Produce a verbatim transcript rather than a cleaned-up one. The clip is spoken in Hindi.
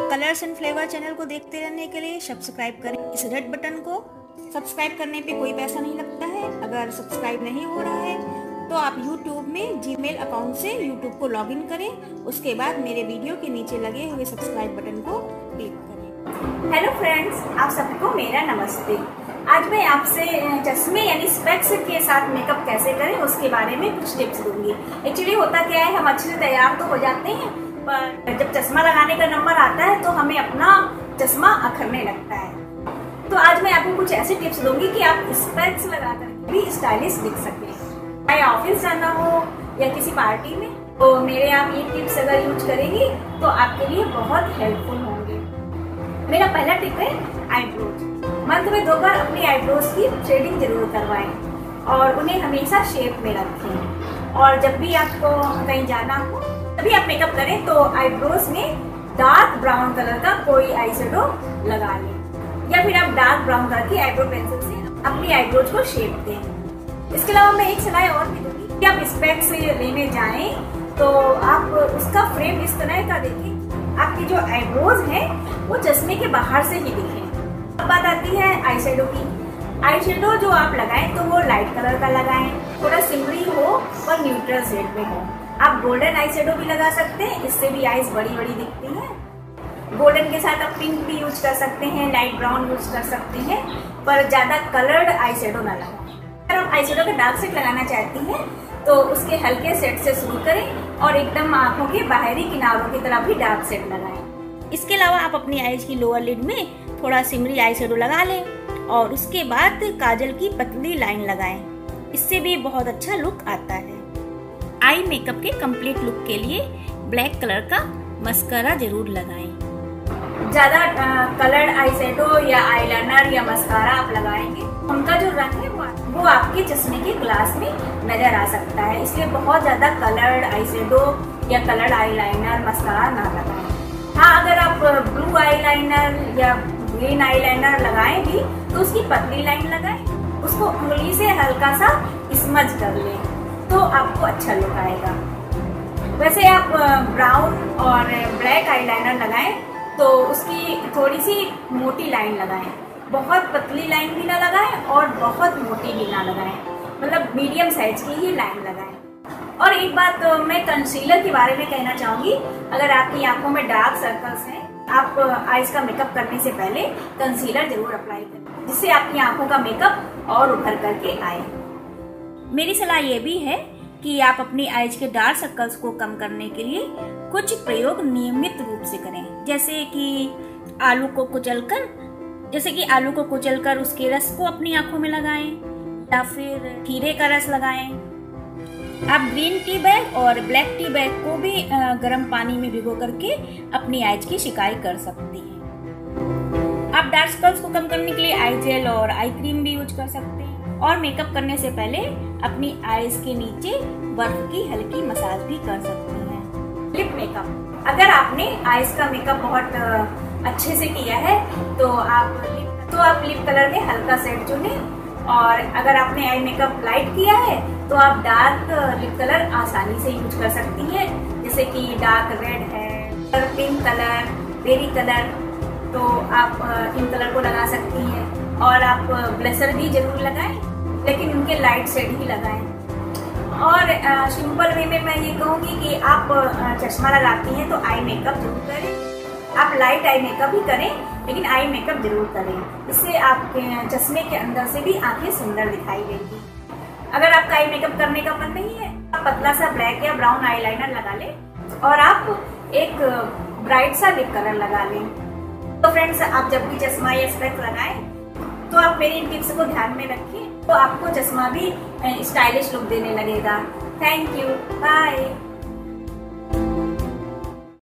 कलर्स एंड फ्लेवर चैनल को देखते रहने के लिए सब्सक्राइब करें इस रेड बटन को। सब्सक्राइब करने पे कोई पैसा नहीं लगता है। अगर सब्सक्राइब नहीं हो रहा है तो आप यूट्यूब में जीमेल अकाउंट से यूट्यूब को लॉगिन करें, उसके बाद मेरे वीडियो के नीचे लगे हुए सब्सक्राइब बटन को क्लिक करें। हेलो फ्रेंड्स, आप सबको मेरा नमस्ते। आज मैं आपसे चश्मे यानी स्पेक्स के साथ मेकअप कैसे करें उसके बारे में कुछ टिप्स दूंगी। एक्चुअली होता क्या है, हम अच्छे से तैयार तो हो जाते हैं, पर जब चश्मा लगाने का नंबर आता है तो हमें अपना चश्मा अखरने लगता है। तो आज मैं आपको कुछ ऐसे टिप्स दूंगी कि आप स्पेक्स लगाकर भी स्टाइलिश दिख सकें। चाहे ऑफिस जाना हो या किसी पार्टी में, तो मेरे आप ये टिप्स अगर यूज करेंगी तो आपके लिए बहुत हेल्पफुल होंगे। मेरा पहला टिप है आईब्रोज। मंथ में दो बार अपनी आईब्रोज की थ्रेडिंग जरूर करवाएं और उन्हें हमेशा शेप में रखें। और जब भी आपको कहीं जाना हो तभी आप मेकअप करें तो आईब्रोज में डार्क ब्राउन कलर का कोई आई शेडो लगा लें, या फिर आप डार्क ब्राउन कलर की आईब्रो पेंसिल से अपनी आईब्रोज को शेप दें। इसके अलावा मैं एक सलाह और भी दूंगी कि आप स्पेक्स लेने जाएं तो आप उसका फ्रेम इस तरह का देखें आपकी जो आईब्रोज है वो चश्मे के बाहर से ही दिखें। अब बात आती है आई शेडो की। आई शेडो जो आप लगाएं तो वो लाइट कलर का लगाएं, थोड़ा सिमरी हो और न्यूट्रल शेड में हो। आप गोल्डन आई शेडो भी लगा सकते हैं, इससे भी आईज बड़ी बड़ी दिखती हैं। गोल्डन के साथ आप पिंक भी यूज कर सकते हैं, लाइट ब्राउन यूज कर सकते हैं, पर ज्यादा कलर्ड आई शेडो ना लगाएं। अगर आप आई शेडो का डार्क शेड लगाना चाहती हैं तो उसके हल्के शेड से शुरू करें और एकदम आंखों के बाहरी किनारों की तरफ भी डार्क शेड लगाएं। इसके अलावा आप अपनी आईज की लोअर लिड में थोड़ा सिमरी आई शेडो लगा लें और उसके बाद काजल की पतली लाइन लगाएं। इससे भी बहुत अच्छा लुक आता है। आई मेकअप के कंप्लीट लुक के लिए ब्लैक कलर का मस्कारा जरूर लगाएं। ज्यादा कलर्ड आई शेडो या आईलाइनर या मस्कारा आप लगाएंगे, उनका जो रंग है वो, वो आपके चश्मे के ग्लास में नजर आ सकता है। इसलिए बहुत ज्यादा कलर्ड आई शेडो या कलर्ड आईलाइनर मस्कारा ना लगाएं। हाँ, अगर आप ब्लू आईलाइनर या ग्रीन आईलाइनर लगाएं भी तो उसकी पतली लाइन लगाएं, उसको उंगली से हल्का सा स्मज कर लें तो आपको अच्छा लुक आएगा। वैसे आप ब्राउन और ब्लैक आईलाइनर लगाएं तो उसकी थोड़ी सी मोटी लाइन लगाएं, बहुत पतली लाइन भी ना लगाएं और बहुत मोटी भी ना लगाएं, मतलब मीडियम साइज की ही लाइन लगाएं। और एक बात तो मैं कंसीलर के बारे में कहना चाहूंगी। अगर आपकी आंखों में डार्क सर्कल्स हैं, आप आईज का मेकअप करने से पहले कंसीलर जरूर अप्लाई करें, जिससे आपकी आंखों का मेकअप और उभर करके आए। मेरी सलाह ये भी है कि आप अपनी आईज के डार्क सर्कल्स को कम करने के लिए कुछ प्रयोग नियमित रूप से करें, जैसे कि आलू को कुचलकर जैसे कि आलू को कुचलकर उसके रस को अपनी आंखों में लगाएं, या फिर खीरे का रस लगाएं। आप ग्रीन टी बैग और ब्लैक टी बैग को भी गर्म पानी में भिगो करके अपनी आईज की शिकाई कर सकती हैं। आप डार्क सर्कल्स को कम करने के लिए आई जेल और आई क्रीम भी यूज कर सकते हैं। और मेकअप करने से पहले अपनी आईज के नीचे बर्फ की हल्की मसाज भी कर सकती हैं। Lip makeup. अगर आपने आईज का मेकअप बहुत अच्छे से किया है तो आप लिप तो आप लिप कलर में हल्का शेड चुनें। और अगर आपने आई मेकअप लाइट किया है तो आप डार्क लिप कलर आसानी से यूज कर सकती हैं, जैसे कि डार्क रेड है, पिंक कलर, बेरी कलर, तो आप इन कलर को लगा सकती हैं। और आप ब्लशर भी जरूर लगाएं, लेकिन उनके लाइट शेड ही लगाएं। और सिंपल वे में मैं ये कहूँगी कि आप चश्मा लगाती हैं तो आई मेकअप जरूर करें। आप लाइट आई मेकअप ही करें, लेकिन आई मेकअप जरूर करें। इससे आपके चश्मे के अंदर से भी आंखें सुंदर दिखाई देंगी। अगर आपका आई मेकअप करने का मन नहीं है, आप पतला सा ब्लैक या ब्राउन आईलाइनर लगा लें और आप एक ब्राइट सा लिप कलर लगा लें। तो फ्रेंड्स, आप जब भी चश्मा या स्पेक्स लगाएं तो आप मेरी इन टिप्स को ध्यान में रखें, तो आपको चश्मा भी स्टाइलिश लुक देने लगेगा। Thank you, bye.